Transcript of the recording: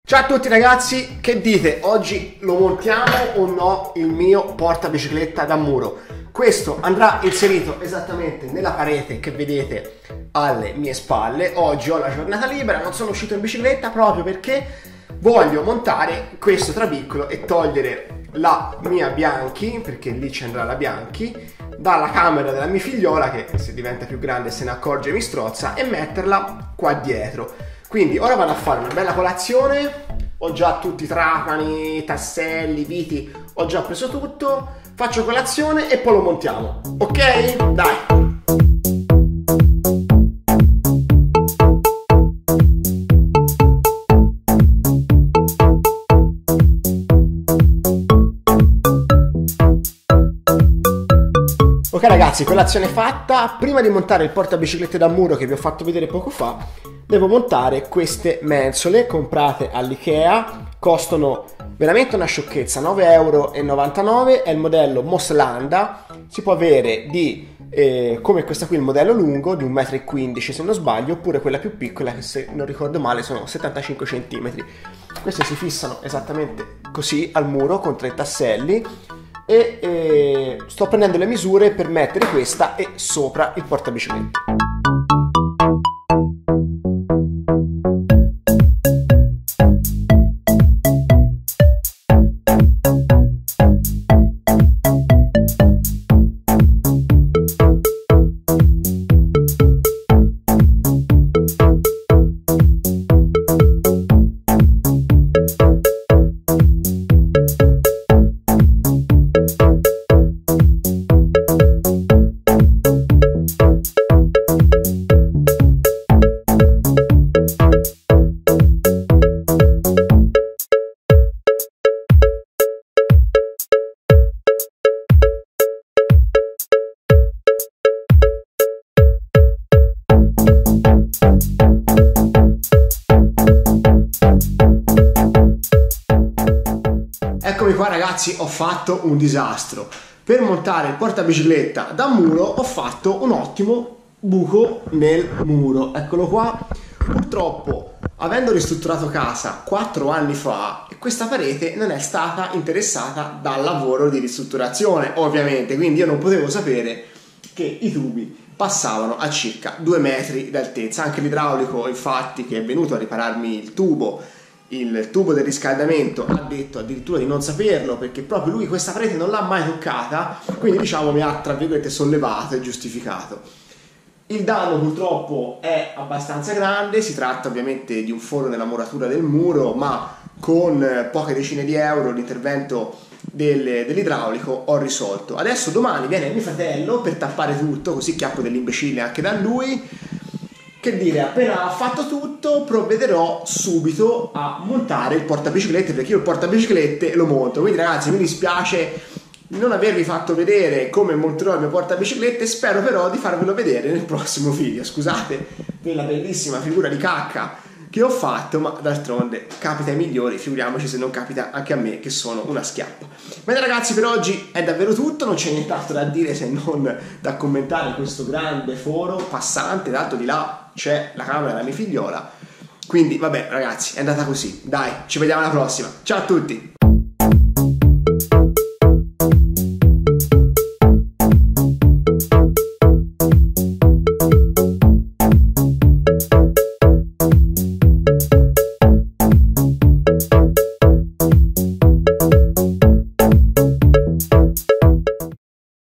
Ciao a tutti ragazzi, che dite? Oggi lo montiamo o no il mio portabicicletta da muro? Questo andrà inserito esattamente nella parete che vedete alle mie spalle. Oggi ho la giornata libera, non sono uscito in bicicletta proprio perché voglio montare questo trabiccolo e togliere la mia Bianchi, perché lì ci andrà la Bianchi, dalla camera della mia figliola che se diventa più grande se ne accorge e mi strozza, e metterla qua dietro. Quindi ora vado a fare una bella colazione, ho già tutti i trapani, tasselli, viti, ho già preso tutto, faccio colazione e poi lo montiamo, ok? Dai! Ok ragazzi, colazione fatta. Prima di montare il portabiciclette da muro che vi ho fatto vedere poco fa, devo montare queste mensole comprate all'Ikea, costano veramente una sciocchezza, 9,99 €, è il modello Moslanda, si può avere di come questa qui, il modello lungo di 1,15 m se non sbaglio, oppure quella più piccola che se non ricordo male sono 75 cm. Queste si fissano esattamente così al muro con 3 tasselli e sto prendendo le misure per mettere questa e sopra il portabicicletta. Eccomi qua ragazzi, ho fatto un disastro. Per montare il portabicicletta da muro ho fatto un ottimo buco nel muro, eccolo qua. Purtroppo, avendo ristrutturato casa 4 anni fa, questa parete non è stata interessata dal lavoro di ristrutturazione, ovviamente, quindi io non potevo sapere che i tubi passavano a circa 2 metri d'altezza. Anche l'idraulico, infatti, che è venuto a ripararmi il tubo del riscaldamento, ha detto addirittura di non saperlo, perché proprio lui questa parete non l'ha mai toccata, quindi diciamo mi ha tra virgolette sollevato e giustificato. Il danno purtroppo è abbastanza grande, si tratta ovviamente di un foro nella muratura del muro, ma con poche decine di euro l'intervento dell'idraulico ho risolto. Adesso domani viene mio fratello per tappare tutto, così chiappo dell'imbecille anche da lui. Che dire, appena fatto tutto provvederò subito a montare il portabiciclette, perché io il portabiciclette lo monto. Quindi ragazzi, mi dispiace non avervi fatto vedere come monterò il mio portabiciclette, spero però di farvelo vedere nel prossimo video. Scusate per la bellissima figura di cacca che ho fatto, ma d'altronde capita ai migliori, figuriamoci se non capita anche a me che sono una schiappa. Bene ragazzi, per oggi è davvero tutto, non c'è nient'altro da dire se non da commentare questo grande foro passante, dato di là c'è la camera della mia figliola. Quindi vabbè ragazzi, è andata così, dai, ci vediamo alla prossima, ciao a tutti!